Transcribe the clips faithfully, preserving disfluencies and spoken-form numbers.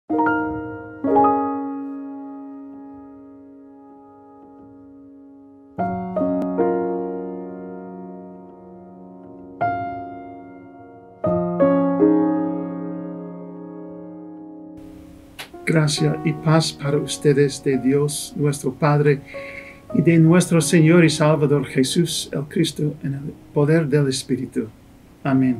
Gracia y paz para ustedes de Dios nuestro Padre y de nuestro Señor y Salvador Jesús el Cristo en el poder del Espíritu. Amén.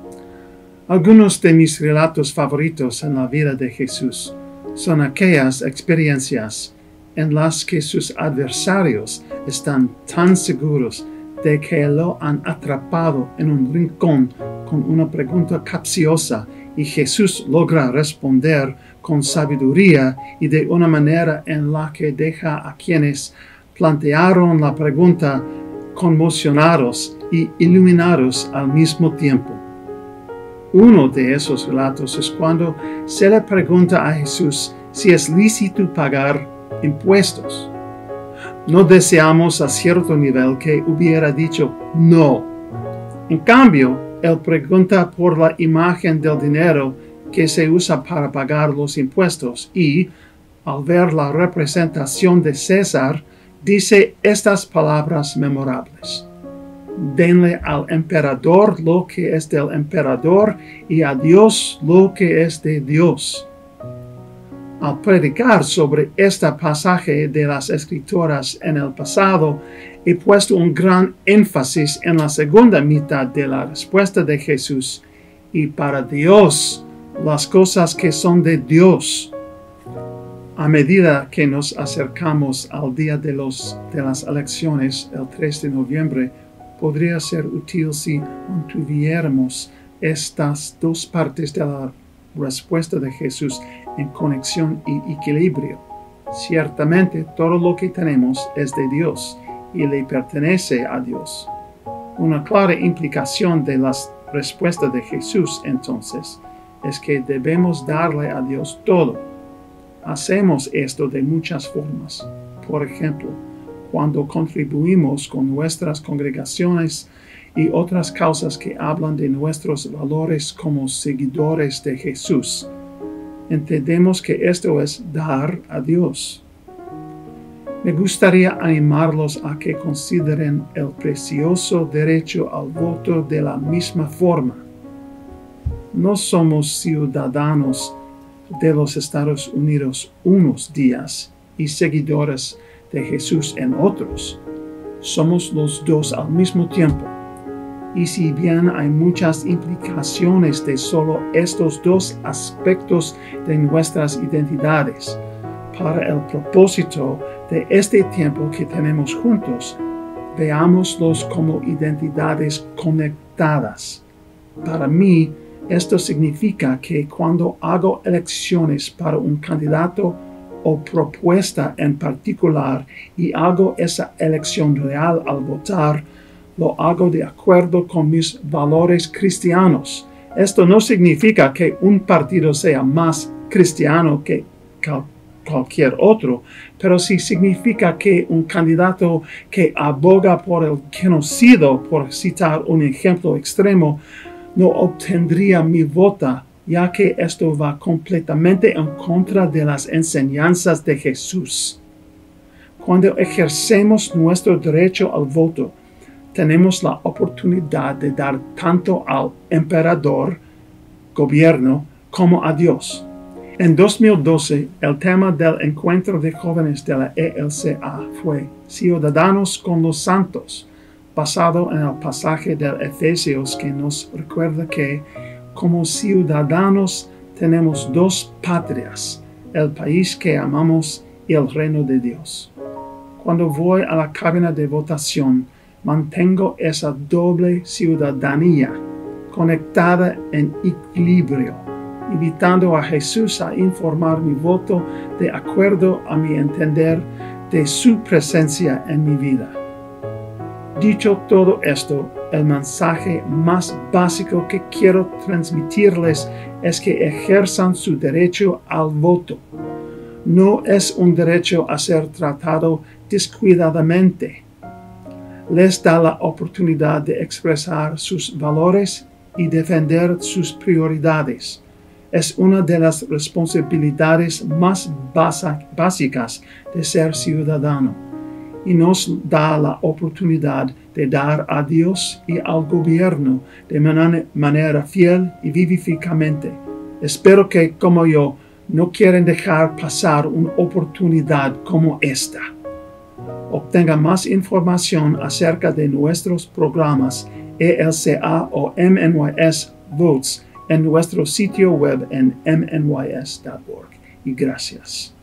Algunos de mis relatos favoritos en la vida de Jesús son aquellas experiencias en las que sus adversarios están tan seguros de que lo han atrapado en un rincón con una pregunta capciosa y Jesús logra responder con sabiduría y de una manera en la que deja a quienes plantearon la pregunta conmocionados y iluminados al mismo tiempo. Uno de esos relatos es cuando se le pregunta a Jesús si es lícito pagar impuestos. No deseamos a cierto nivel que hubiera dicho no. En cambio, él pregunta por la imagen del dinero que se usa para pagar los impuestos y, al ver la representación de César, dice estas palabras memorables: denle al emperador lo que es del emperador y a Dios lo que es de Dios. Al predicar sobre este pasaje de las Escrituras en el pasado, he puesto un gran énfasis en la segunda mitad de la respuesta de Jesús y para Dios, las cosas que son de Dios. A medida que nos acercamos al día de, los, de las elecciones, el tres de noviembre, podría ser útil si mantuviéramos estas dos partes de la respuesta de Jesús en conexión y equilibrio. Ciertamente todo lo que tenemos es de Dios y le pertenece a Dios. Una clara implicación de la respuesta de Jesús, entonces, es que debemos darle a Dios todo. Hacemos esto de muchas formas. Por ejemplo, cuando contribuimos con nuestras congregaciones y otras causas que hablan de nuestros valores como seguidores de Jesús, entendemos que esto es dar a Dios. Me gustaría animarlos a que consideren el precioso derecho al voto de la misma forma. No somos ciudadanos de los Estados Unidos unos días y seguidores de Jesús en otros. Somos los dos al mismo tiempo. Y si bien hay muchas implicaciones de solo estos dos aspectos de nuestras identidades, para el propósito de este tiempo que tenemos juntos, veámoslos como identidades conectadas. Para mí, esto significa que cuando hago elecciones para un candidato o propuesta en particular y hago esa elección real al votar, lo hago de acuerdo con mis valores cristianos. Esto no significa que un partido sea más cristiano que cualquier otro, pero sí significa que un candidato que aboga por el genocidio, por citar un ejemplo extremo, no obtendría mi voto, ya que esto va completamente en contra de las enseñanzas de Jesús. Cuando ejercemos nuestro derecho al voto, tenemos la oportunidad de dar tanto al emperador, gobierno, como a Dios. En dos mil doce, el tema del encuentro de jóvenes de la E L C A fue Ciudadanos con los Santos, basado en el pasaje de Efesios que nos recuerda que, como ciudadanos, tenemos dos patrias, el país que amamos y el reino de Dios. Cuando voy a la cabina de votación, mantengo esa doble ciudadanía conectada en equilibrio, invitando a Jesús a informar mi voto de acuerdo a mi entender de su presencia en mi vida. Dicho todo esto, el mensaje más básico que quiero transmitirles es que ejerzan su derecho al voto. No es un derecho a ser tratado descuidadamente. Les da la oportunidad de expresar sus valores y defender sus prioridades. Es una de las responsabilidades más básicas de ser ciudadano y nos da la oportunidad de dar a Dios y al gobierno de manera fiel y vivificante. Espero que, como yo, no quieren dejar pasar una oportunidad como esta. Obtenga más información acerca de nuestros programas E L C A o M N Y S Votes en nuestro sitio web en m n y s punto org. Y gracias.